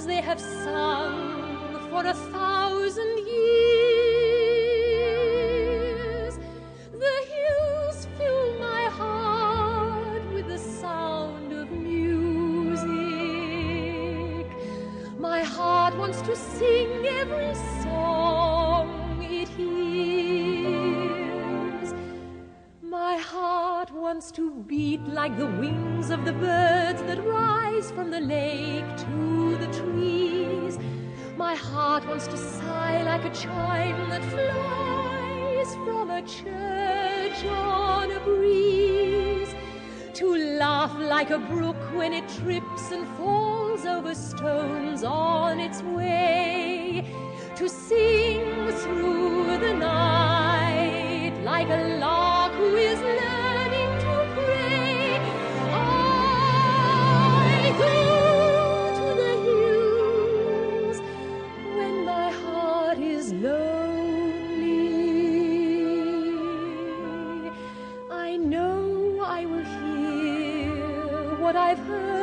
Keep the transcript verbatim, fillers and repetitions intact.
they have sung for a thousand years. The hills fill my heart with the sound of music. My heart wants to sing every song it hears. My heart wants to beat like the wings of the birds that rise from the lake to the trees. My heart wants to sigh like a chime that flies from a church on a breeze, to laugh like a brook when it trips and falls over stones on its way, to sing through the night like a lark who is learning to pray. I go to the hills when my heart is lonely. I know I will hear what I've heard